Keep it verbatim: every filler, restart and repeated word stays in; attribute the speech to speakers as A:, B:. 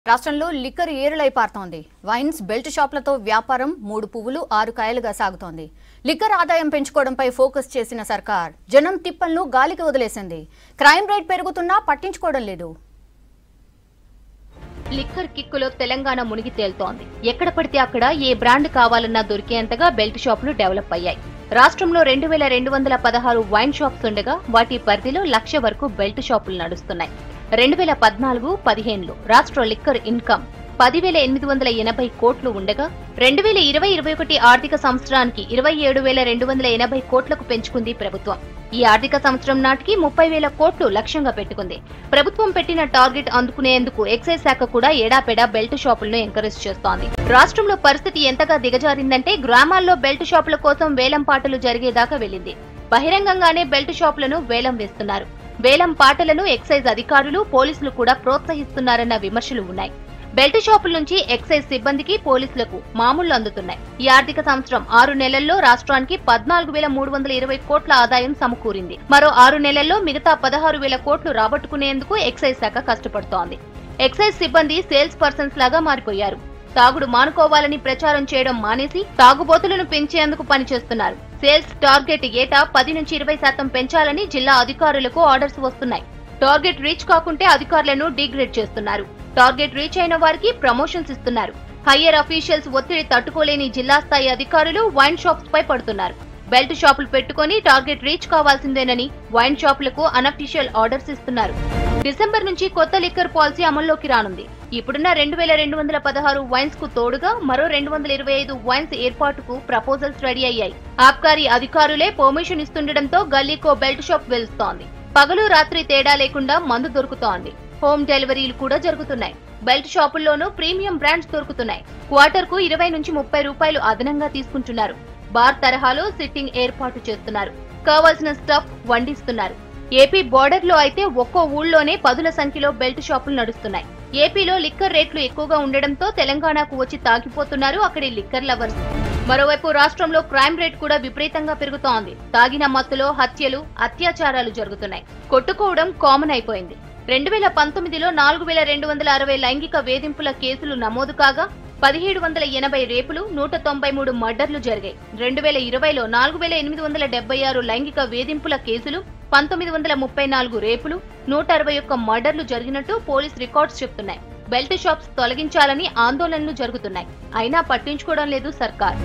A: రాష్ట్రంలో లిక్కర్ ఏరులై పారుతోంది. Wines belt షాపులతో వ్యాపారం మూడు పువ్వులు ఆరు కాయలుగా సాగుతోంది. లిక్కర్ ఆదాయం పెంచుకోవడంపై ఫోకస్ చేసిన సర్కార్ జనం తిప్పలను గాలికి వదిలేసింది. క్రైమ్ రేట్ పెరుగుతున్నా పట్టించుకోవడం లేదు.
B: లిక్కర్ కిక్కులో తెలంగాణ మునిగి తేలుతోంది. ఎక్కడ పడితే అక్కడ ఏ బ్రాండ్ కావాలన్నా దొరికేంతగా బెల్ట్ షాపులు డెవలప్ అయ్యాయి. రాష్ట్రంలో రెండు వేల రెండు వందల పదహారు వైన్ షాప్స్ ఉండగా వాటి పరిధిలో లక్ష వరకు బెల్ట్ షాపులు నడుస్తున్నాయి. రెండు వేల పద్నాలుగు పదిహేనులో రాష్ట్ర లిక్కర్ ఇన్కమ్ పదివేల ఎనిమిది వందల ఎనభై కోట్లు ఉండగా రెండు వేల ఇరవై ఇరవై ఒకటి ఆర్థిక సంవత్సరానికి ఇరవై ఏడు వేల రెండు వందల ఎనభై కోట్లకు పెంచుకుంది ప్రభుత్వం. ఈ ఆర్థిక సంవత్సరం నాటికి ముప్పై వేల కోట్లు లక్ష్యంగా పెట్టుకుంది. ప్రభుత్వం పెట్టిన టార్గెట్ అందుకునేందుకు ఎక్సైజ్ శాఖ కూడా ఏడాపెడా బెల్ట్ షాపులను ఎంకరేజ్ చేస్తోంది. రాష్ట్రంలో పరిస్థితి ఎంతగా దిగజారిందంటే గ్రామాల్లో బెల్ట్ షాపుల కోసం వేలం పాటలు జరిగేదాకా వెళ్లింది. బహిరంగంగానే బెల్ట్ షాపులను వేలం వేస్తున్నారు. వేలం పాటలను ఎక్సైజ్ అధికారులు పోలీసులు కూడా ప్రోత్సహిస్తున్నారన్న విమర్శలు ఉన్నాయి. బెల్ట్ షాపుల నుంచి ఎక్సైజ్ సిబ్బందికి పోలీసులకు మామూళ్లు అందుతున్నాయి. ఈ ఆర్థిక సంవత్సరం ఆరు నెలల్లో రాష్ట్రానికి పద్నాలుగు వేల మూడు వందల ఇరవై కోట్ల ఆదాయం సమకూరింది. మరో ఆరు నెలల్లో మిగతా పదహారు వేల కోట్లు రాబట్టుకునేందుకు ఎక్సైజ్ శాఖ కష్టపడుతోంది. ఎక్సైజ్ సిబ్బంది సేల్స్ పర్సన్స్ లాగా మారిపోయారు. తాగుడు మానుకోవాలని ప్రచారం చేయడం మానేసి తాగుబోతులను పెంచేందుకు పనిచేస్తున్నారు. సేల్స్ టార్గెట్ ఏటా పది నుంచి ఇరవై శాతం పెంచాలని జిల్లా అధికారులకు ఆర్డర్స్ వస్తున్నాయి. టార్గెట్ రీచ్ కాకుంటే అధికారులను డిగ్రేడ్ చేస్తున్నారు. టార్గెట్ రీచ్ అయిన వారికి ప్రమోషన్స్ ఇస్తున్నారు. హయ్యర్ అఫీషియల్స్ ఒత్తిడి తట్టుకోలేని జిల్లా స్థాయి అధికారులు వైన్ షాప్స్ పై పడుతున్నారు. బెల్ట్ షాపులు పెట్టుకుని టార్గెట్ రీచ్ కావాల్సిందేనని వైన్ షాపులకు అనఫీషియల్ ఆర్డర్స్ ఇస్తున్నారు. డిసెంబర్ నుంచి కొత్త లిక్కర్ పాలసీ అమల్లోకి రానుంది. ఇప్పుడున్న రెండు వేల రెండు వందల పదహారు వైన్స్ కు తోడుగా మరో రెండు వందల ఇరవై ఐదు వైన్స్ ఏర్పాటుకు ప్రపోజల్స్ రెడీ అయ్యాయి. ఆబ్కారీ అధికారులే పర్మిషన్ ఇస్తుండటంతో గల్లీకో బెల్ట్ షాప్ వెలుస్తోంది. పగలు రాత్రి తేడా లేకుండా మందు దొరుకుతోంది. హోమ్ డెలివరీలు కూడా జరుగుతున్నాయి. బెల్ట్ షాపుల్లోనూ ప్రీమియం బ్రాండ్స్ దొరుకుతున్నాయి. క్వార్టర్ కు ఇరవై నుంచి ముప్పై రూపాయలు అదనంగా తీసుకుంటున్నారు. బార్ తరహాలో సిట్టింగ్ ఏర్పాటు చేస్తున్నారు. కావాల్సిన స్టఫ్ వండిస్తున్నారు. ఏపీ బోర్డర్ లో అయితే ఒక్కో ఊళ్ళోనే పదుల సంఖ్యలో బెల్ట్ షాపులు నడుస్తున్నాయి. ఏపీలో లిక్కర్ రేట్లు ఎక్కువగా ఉండడంతో తెలంగాణకు వచ్చి తాగిపోతున్నారు అక్కడి లిక్కర్ లవర్స్. మరోవైపు రాష్ట్రంలో క్రైమ్ రేట్ కూడా విపరీతంగా పెరుగుతోంది. తాగిన మత్తులో హత్యలు, అత్యాచారాలు జరుగుతున్నాయి. కొట్టుకోవడం కామన్ అయిపోయింది. రెండు వేల పంతొమ్మిదిలో నాలుగు వేల రెండు వందల అరవై లైంగిక వేధింపుల కేసులు నమోదు కాగా పదిహేడు వందల ఎనభై రేపులు, నూట తొంభై మూడు మర్డర్లు జరిగాయి. రెండు వేల ఇరవైలో నాలుగు వేల ఎనిమిది వందల డెబ్బై ఆరు లైంగిక వేధింపుల కేసులు, పంతొమ్మిది వందల ముప్పై నాలుగు రేపులు, నూట అరవై ఒక్క మర్డర్లు జరిగినట్టు పోలీస్ రికార్డ్స్ చెప్తున్నాయి. బెల్ట్ షాప్స్ తొలగించాలని ఆందోళనలు జరుగుతున్నాయి. అయినా పట్టించుకోవడం లేదు సర్కార్.